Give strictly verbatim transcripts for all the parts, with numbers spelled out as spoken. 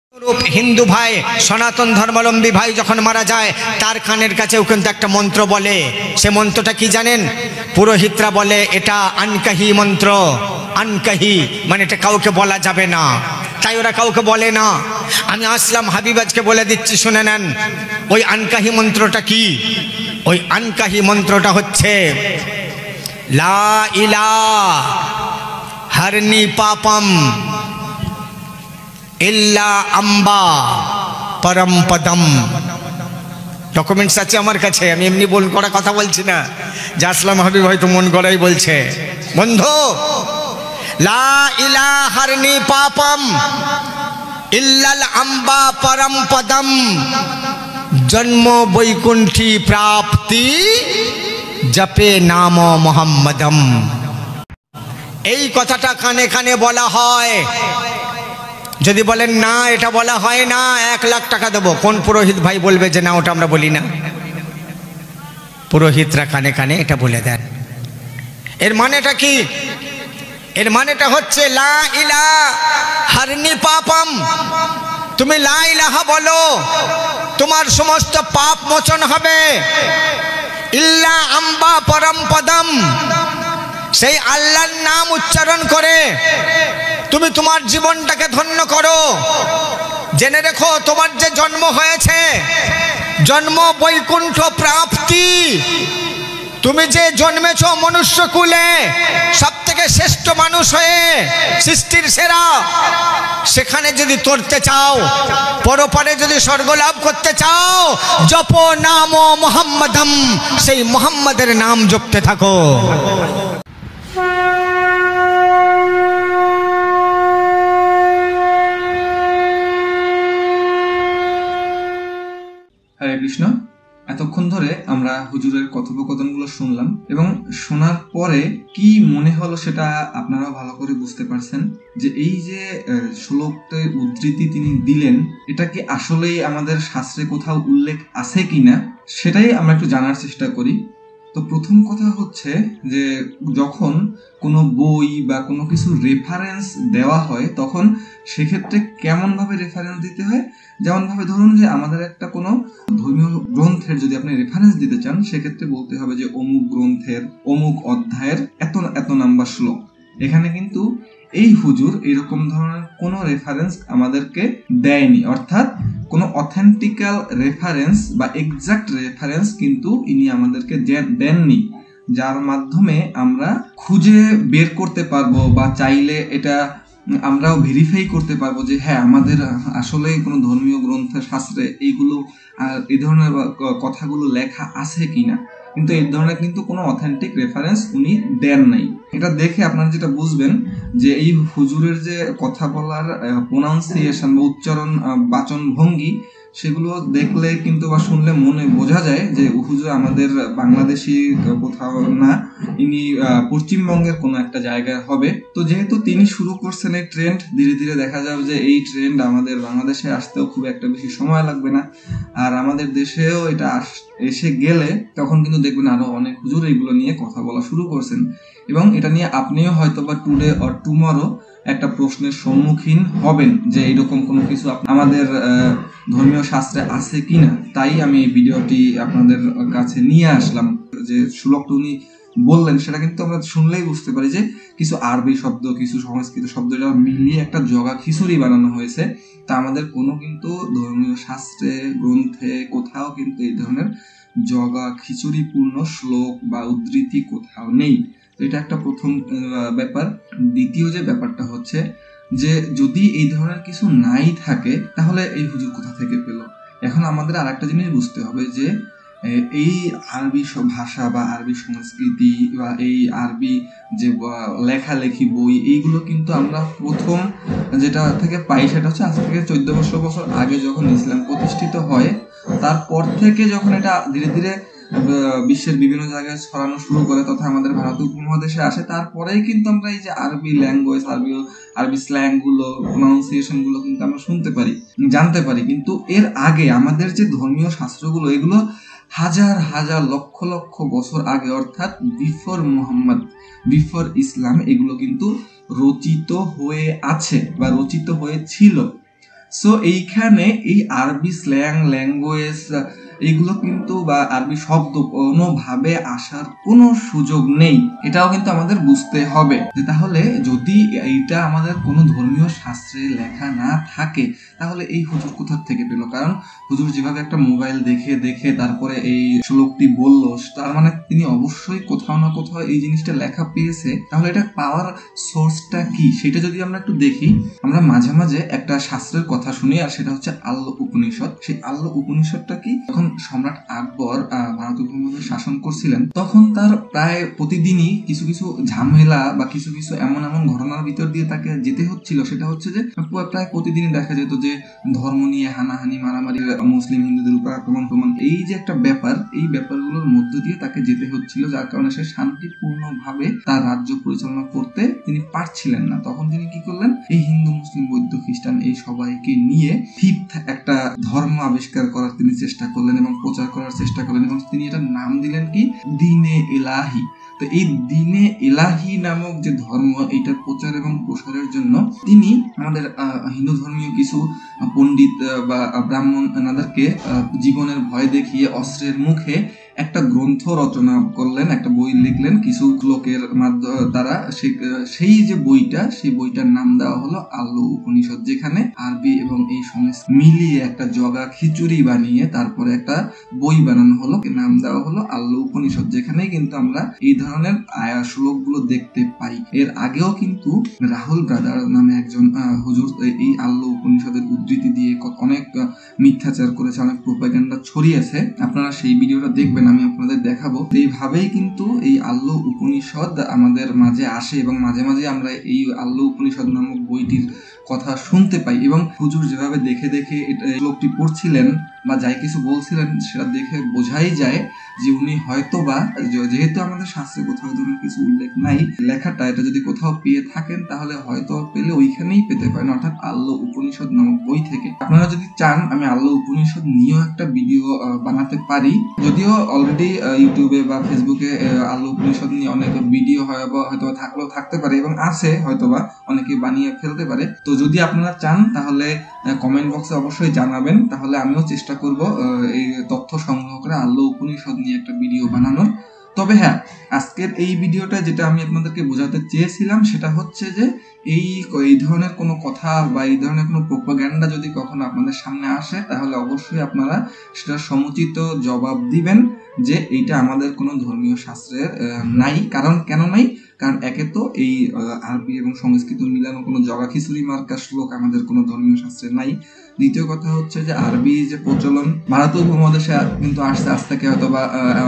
हिंदू भाई सनातन धर्मावलम्बी भाई जखन मारा जाए तार कानेर काछेও किन्तु एक मंत्र बोले से मंत्रटा कि जानेन पुरोहितरा बोले एटा अनकही मंत्र अनकही माने एटा काउके बोला जाबे ना ताई ओरा काउके बोले ना आमी आसलाम हाबिबाजके बोले दिচ্ছি शुने नेन ओई अनकही मंत्रटा कि ओई अनकही मंत्रटा हच्छे ला इलाहा हरनी पापम इल्ला अम्बा परम पदम डकुमेंट्स আছে আমার কাছে আমি এমনি বল করা কথা বলছি না যে আসলাম হাবিব হয়তো মন গড়াই বলছে বন্ধু লা ইলাহা হারনি পাপম ইল্লাল আম্বা পরম পদম জন্ম বৈকুণ্ঠী প্রাপ্তি জপে নাম মুহাম্মাদম এই কথাটা কানে কানে বলা হয় যদি বলেন না এটা বলা হয় না এক লাখ টাকা দেব কোন পুরোহিত ভাই বলবে যে না ওটা আমরা বলি না পুরোহিতরা কানে কানে এটা বলে দেন এর মানেটা কি এর মানেটা হচ্ছে লা ইলাহা হারনি পাপম তুমি লা ইলাহা বলো তোমার সমস্ত পাপ মোচন হবে ইল্লা আম্বা পরম পদম সেই আল্লাহর নাম উচ্চারণ করে তুমি তোমার জীবনটাকে ধন্য করো জেনে রেখো তোমার যে জন্ম হয়েছে জন্ম বৈকুণ্ঠ প্রাপ্তি তুমি যে জন্মেছো মনুষ্য কুলে সবথেকে শ্রেষ্ঠ মানুষ হয়ে সৃষ্টির সেরা সেখানে যদি তরতে চাও পরপারে যদি স্বর্গ লাভ করতে চাও জপ নাম মুহাম্মাদম সেই মুহাম্মাদের নাম জপতে থাকো হরে কৃষ্ণ এতক্ষণ ধরে আমরা হুজুরের কথোপকথনগুলো শুনলাম এবং শোনার পরে কি মনে হলো সেটা আপনারাও ভালো করে বুঝতে পারছেন যে এই যে শ্লোকটির উদ্ধৃতি তিনি দিলেন এটা কি আসলেই আমাদের শাস্ত্রে কোথাও উল্লেখ আছে কিনা সেটাই আমরা একটু জানার চেষ্টা করি। তো প্রথম কথা হচ্ছে যে যখন কোনো বই বা কোনো কিছু রেফারেন্স দেওয়া হয় তখন সেক্ষেত্রে কেমন ভাবে রেফারেন্স দিতে হয়, যেমন ভাবে ধরুন যে আমাদের একটা কোনো ধর্মীয় গ্রন্থের যদি আপনি রেফারেন্স দিতে চান সেক্ষেত্রে বলতে হবে যে অমুক গ্রন্থের অমুক অধ্যায়ের এত এত নাম্বার শ্লোক। এখানে কিন্তু এই হুজুর এরকম ধরনের কোনো রেফারেন্স আমাদেরকে দেয়নি, অর্থাৎ কোনো অথেন্টিক্যাল রেফারেন্স বা এক্সাক্ট রেফারেন্স কিন্তু ইনি আমাদেরকে দেননি, যার মাধ্যমে আমরা খুঁজে বের করতে পারবো বা চাইলে এটা আমরাও ভেরিফাই করতে পারবো যে হ্যাঁ আমাদের আসলে কোনো ধর্মীয় গ্রন্থ শাস্ত্রে এইগুলো এই ধরনের কথাগুলো লেখা আছে কিনা। কিন্তু এই ধরনের কিন্তু কোনো অথেন্টিক রেফারেন্স উনি দেন নাই। এটা দেখে আপনারা যেটা বুঝবেন যে এই হুজুরের যে কথা বলার প্রোনাউন্সিয়েশন বা উচ্চারণ বাচন ভঙ্গি সেগুলো দেখলে কিন্তু বা শুনলে মনে বোঝা যায় যে হুজুর আমাদের বাংলাদেশি কোথাও না, ইনি পশ্চিমবঙ্গের কোনো একটা জায়গায় হবে। তো যেহেতু তিনি শুরু করছেন এই ট্রেন্ড, ধীরে ধীরে দেখা যাবে যে এই ট্রেন্ড আমাদের বাংলাদেশে আসতেও খুব একটা বেশি সময় লাগবে না, আর আমাদের দেশেও এটা এসে গেলে তখন কিন্তু দেখবেন আরো অনেক হুজুর এগুলো নিয়ে কথা বলা শুরু করছেন এবং এটা নিয়ে আপনিও হয়তো বা টুডে অর টুমরো একটা প্রশ্নের সম্মুখীন হবেন যে এরকম কোনো কিছু আমাদের ধর্মীয় শাস্ত্রে আছে কিনা। তাই আমি এই ভিডিওটি আপনাদের কাছে নিয়ে আসলাম। যে শ্লোকটা উনি বললেন সেটা কিন্তু আমরা শুনলেই বুঝতে পারি যে কিছু আরবি শব্দ কিছু সংস্কৃত শব্দ এটা মিলিয়ে একটা জগা খিচুড়ি বানানো হয়েছে। তা আমাদের কোনো কিন্তু ধর্মীয় শাস্ত্রে গ্রন্থে কোথাও কিন্তু এই ধরনের জগা খিচুড়ি পূর্ণ শ্লোক বা উদ্ধৃতি কোথাও নেই। এটা একটা প্রথম ব্যাপার। দ্বিতীয় যে ব্যাপারটা হচ্ছে যে যদি এই ধরনের কিছু নাই থাকে তাহলে এই হুজুর কোথা থেকে পেল। এখন আমাদের আর একটা জিনিস বুঝতে হবে যে এই আরবি ভাষা বা আরবি সংস্কৃতি বা এই আরবি যে লেখালেখি বই এইগুলো কিন্তু আমরা প্রথম যেটা থেকে পাই সেটা হচ্ছে আজ থেকে চোদ্দ বছর বছর আগে যখন ইসলাম প্রতিষ্ঠিত হয় তারপর থেকে যখন এটা ধীরে ধীরে বিশ্বের বিভিন্ন জায়গায় ছড়ানো শুরু করে তথা আমাদের ভারতীয় উপমহাদেশে আসে, তারপরেই কিন্তু আমরা এই যে আরবি ল্যাঙ্গুয়েজ আরবি আরবি স্ল্যাং গুলো প্রোনাউন্সিয়েশন গুলো কিন্তু আমরা শুনতে পারি জানতে পারি। কিন্তু এর আগে আমাদের যে ধর্মীয় শাস্ত্রগুলো এগুলো হাজার হাজার লক্ষ লক্ষ বছর আগে অর্থাৎ বিফোর মুহাম্মদ বিফোর ইসলাম এগুলো কিন্তু রচিত হয়ে আছে বা রচিত হয়েছিল। সো এইখানে এই আরবি স্ল্যাং ল্যাঙ্গুয়েজ এইগুলো কিন্তু বা আরবি শব্দ কোনোভাবে আসার কোনো সুযোগ নেই। এটাও কিন্তু আমাদের বুঝতে হবে যে তাহলে যদি এইটা আমাদের কোনো ধর্মীয় শাস্ত্রে লেখা না থাকে তাহলে এই হুজুর কোথা থেকে পেল? কারণ হুজুর যেভাবে একটা মোবাইল দেখে দেখে তারপরে এই শ্লোকটি বলল, তার মানে তিনি অবশ্যই কোথাও না কোথাও এই জিনিসটা লেখা পেয়েছে। তাহলে এটা পাওয়ার সোর্সটা কি সেটা যদি আমরা একটু দেখি, আমরা মাঝে মাঝে একটা শাস্ত্রের কথা শুনি, আর সেটা হচ্ছে আল্ল উপনিষদ। সেই আল্ল উপনিষদটা কি, যখন সম্রাট আকবর ভারত উপমহাদেশে শাসন করছিলেন তখন তার প্রায় প্রতিদিনই কিছু কিছু ঝামেলা বা কিছু কিছু এমন এমন ঘটনার ভিতর দিয়ে তাকে যেতে হচ্ছিল। সেটা হচ্ছে যে প্রায় প্রতিদিনই দেখা যেত যে ধর্ম নিয়ে হানাহানি, মারামারি, মুসলিম হিন্দুদের উপর আক্রমণ প্রমাণ, এই যে একটা ব্যাপার, এই ব্যাপারগুলোর মধ্য দিয়ে তাকে যেতে হচ্ছিল, যার কারণে সে শান্তিপূর্ণ ভাবে তার রাজ্য পরিচালনা করতে তিনি পারছিলেন না। তখন তিনি কি করলেন, এই হিন্দু মুসলিম বৌদ্ধ খ্রিস্টান এই সবাইকে নিয়ে ফিফথ একটা ধর্ম আবিষ্কার করার তিনি চেষ্টা করলেন এবং প্রচার করার চেষ্টা করলেন, এবং তিনি এটার নাম দিলেন কি, দ্বীনে ইলাহি। তো এই দ্বীনে ইলাহি নামক যে ধর্ম, এইটার প্রচার এবং প্রসারের জন্য তিনি আমাদের হিন্দু ধর্মীয় কিছু পণ্ডিত বা ব্রাহ্মণ এনাদেরকে জীবনের ভয় দেখিয়ে অস্ত্রের মুখে একটা গ্রন্থ রচনা করলেন, একটা বই লিখলেন কিছু লোকের মাধ্যমে দ্বারা। সেই যে বইটা, সেই বইটার নাম দেওয়া হলো আল্ল উপনিষদ, যেখানে আরবি এবং এই সংস্কৃত মিলিয়ে একটা জগা খিচুড়ি বানিয়ে তারপরে একটা বই বানানো হলো, নাম দেওয়া হলো আল্ল উপনিষদ, যেখানে কিন্তু আমরা এই ধরনের আয়া শ্লোকগুলো দেখতে পাই। এর আগেও কিন্তু রাহুল ব্রাদার নামে একজন হুজুর এই আল্ল উপনিষদের উদ্ধৃতি দিয়ে অনেক মিথ্যাচার করেছে, অনেক প্রোপাগান্ডা ছড়িয়েছে। আপনারা সেই ভিডিওটা দেখবেন, আমি আপনাদের দেখাবো। এইভাবেই কিন্তু এই আল্ল উপনিষদ আমাদের মাঝে আসে এবং মাঝে মাঝে আমরা এই আল্ল উপনিষদ নামক বইটির কথা শুনতে পাই, এবং হুজুর যেভাবে দেখে দেখে লোকটি পড়ছিলেন বা যাই কিছু বলছিলেন সেটা দেখে বোঝাই যায় যে উনি হয়তো বা, যেহেতু আমাদের শাস্ত্রে কোথাও ধরনের কিছু উল্লেখ নাই, লেখাটা এটা যদি কোথাও পেয়ে থাকেন তাহলে হয়তো পেলে ওইখানেই পেতে পারেন, অর্থাৎ আল্ল উপনিষদ নামক বই থেকে। আপনারা যদি চান আমি আল্ল উপনিষদ নিয়েও একটা ভিডিও বানাতে পারি, যদিও অলরেডি ইউটিউবে বা ফেসবুকে আল্ল উপনিষদ নিয়ে অনেক ভিডিও হয় বা হয়তো থাকলেও থাকতে পারে এবং আছে, হয়তোবা অনেকে বানিয়ে ফেলতে পারে। তো যদি আপনারা চান তাহলে কমেন্ট বক্সে অবশ্যই জানাবেন, তাহলে আমিও চেষ্টা করব এই তথ্য সংগ্রহ করে আল্ল উপনিষদ নিয়ে একটা ভিডিও বানানোর। তবে হ্যাঁ, আজকের এই ভিডিওটা যেটা আমি আপনাদেরকে বোঝাতে চেয়েছিলাম সেটা হচ্ছে যে এই এই ধরনের কোনো কথা বা এই ধরনের কোনো প্রোপাগান্ডা যদি কখনো আপনাদের সামনে আসে তাহলে অবশ্যই আপনারা সেটা সমুচিত জবাব দিবেন যে এইটা আমাদের কোনো ধর্মীয় শাস্ত্রের নাই। কারণ কেন নাই? কারণ একে তো এই আরবি এবং সংস্কৃত মিলানো কোনো জগা খিচুড়ি মার্কা শ্লোক আমাদের কোনো ধর্মীয় শাস্ত্রে নাই। দ্বিতীয় কথা হচ্ছে যে আরবি যে প্রচলন ভারত উপমহাদেশে কিন্তু আসছে আজ থেকে হয়তো বা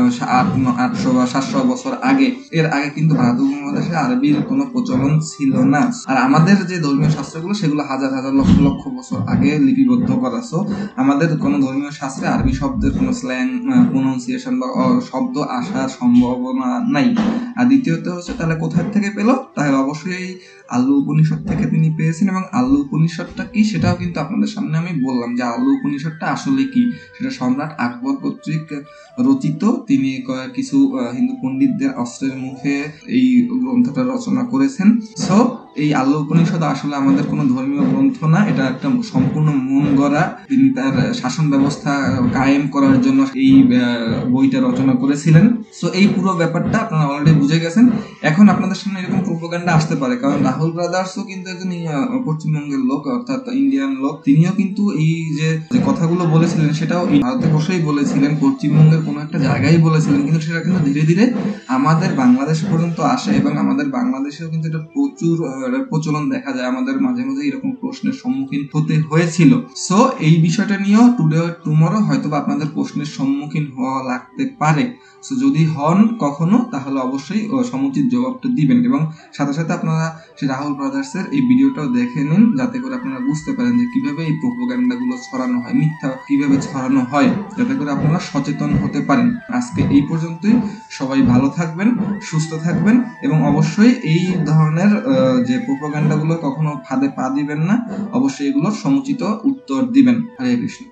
আটশো বা সাতশো বছর আগে। এর আগে কিন্তু ভারত উপমহাদেশে আরবির কোনো প্রচলন ছিল না। আর আমাদের যে ধর্মীয় শাস্ত্রগুলো সেগুলো হাজার হাজার লক্ষ লক্ষ বছর আগে লিপিবদ্ধ করা। সো আমাদের কোনো ধর্মীয় শাস্ত্রে আরবি শব্দের কোনো স্ল্যাং, প্রোনাউন্সিয়েশন বা শব্দ আসার সম্ভাবনা নাই। আর দ্বিতীয়ত হচ্ছে তাহলে কোথা থেকে পেল? তাহলে অবশ্যই আল্ল উপনিষদ থেকে তিনি পেয়েছেন, এবং আল্ল উপনিষদটা কি সেটাও কিন্তু আপনাদের সামনে আমি বললাম যে আল্ল উপনিষদটা আসলে কি, সেটা সম্রাট আকবর কর্তৃক রচিত। তিনি কিছু হিন্দু পণ্ডিতদের অস্ত্রের মুখে এই গ্রন্থটা রচনা করেছেন। সো এই আল্ল উপনিষদ আসলে আমাদের কোনো ধর্মীয় গ্রন্থ না, এটা একটা সম্পূর্ণ মন গড়া। তিনি তার শাসন ব্যবস্থা কায়েম করার জন্য এই বইটা রচনা করেছিলেন। সো এই পুরো ব্যাপারটা আপনারা অলরেডি বুঝে গেছেন। এখন আপনাদের সামনে এরকম প্রোপাগান্ডা আসতে পারে, কারণ রাহুল ব্রাদার্সও কিন্তু একজন পশ্চিমবঙ্গের লোক, অর্থাৎ ইন্ডিয়ান লোক। তিনিও কিন্তু এই যে কথাগুলো বলেছিলেন সেটাও ভারতে বসেই বলেছিলেন, পশ্চিমবঙ্গের কোনো একটা জায়গায় বলেছিলেন, কিন্তু সেটা কিন্তু ধীরে ধীরে আমাদের বাংলাদেশ পর্যন্ত আসে এবং আমাদের বাংলাদেশেও কিন্তু এটা প্রচুর প্রচলন দেখা যায়। আমাদের মাঝে মাঝে এরকম প্রশ্নের সম্মুখীন হতে হয়েছিল। সো এই বিষয়টা নিয়েও টুডে টুমরো হয়তো আপনাদের প্রশ্নের সম্মুখীন হওয়া লাগতে পারে। সো যদি হন কখনো তাহলে অবশ্যই সমুচিত জবাবটা দিবেন, এবং সাথে সাথে আপনারা সেই রাহুল ব্রাদার্সের এই ভিডিওটাও দেখে নিন, যাতে করে আপনারা বুঝতে পারেন যে কিভাবে এই প্রোপাগান্ডাগুলো ছড়ানো হয়, মিথ্যা কিভাবে ছড়ানো হয়, যাতে করে আপনারা সচেতন হতে পারেন। আজকে এই পর্যন্তই। সবাই ভালো থাকবেন, সুস্থ থাকবেন, এবং অবশ্যই এই ধরনের যে প্রোপাগান্ডাগুলো কখনো ফাঁদে পা দিবেন না, অবশ্যই এগুলোর সমুচিত উত্তর দিবেন। হরে কৃষ্ণ।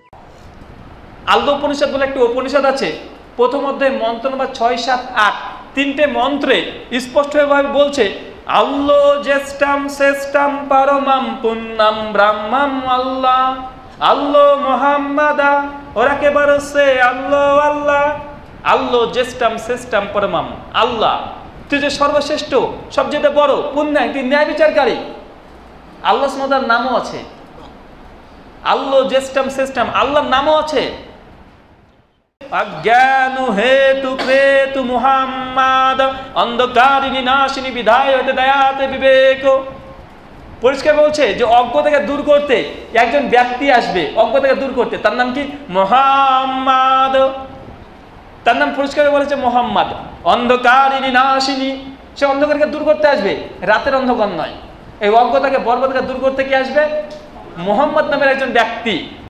আল্ল উপনিষদ বলে একটি উপনিষদ আছে, প্রথম অধ্যায় মন্ত্র নম্বর ছয় সাত আট, তিনটে মন্ত্রে স্পষ্টভাবে বলছে আল্লো জ্যেষ্ঠাম শ্রেষ্ঠাম পরমাম পুণ্যম ব্রহ্মম আল্লাহ আল্লো মোহাম্মদা ওরা কে বরসে আল্লো আল্লাহ আল্লো জ্যেষ্ঠাম শ্রেষ্ঠাম পরমাম আল্লাহ, তুই যে সর্বশ্রেষ্ঠ, সবচেয়ে বড়, পুণ্যায়, তুই ন্যায় বিচারকারী। আল্লাহ সুবহানাহু ওয়া তাআলার নামও আছে, আল্লো জ্যেষ্ঠাম শ্রেষ্ঠাম, আল্লাহর নামও আছে। অজ্ঞান হেতু ক্রেতু মুহাম্মাদ অন্ধকারিণী নাশিনী বিধায় হতে দয়াতে বিবেক। পরিষ্কার বলছে যে অজ্ঞতাকে দূর করতে একজন ব্যক্তি আসবে, অজ্ঞতাকে দূর করতে, তার নাম কি? মুহাম্মাদ। তার নাম পরিষ্কার বলেছে মুহাম্মাদ, অন্ধকারিণী নাশিনী। সে অন্ধকারকে দূর করতে আসবে, রাতের অন্ধকার নয়। এই অজ্ঞতাকে বর্বরতাকে দূর করতে কি আসবে? মুহাম্মদ নামের একজন ব্যক্তি।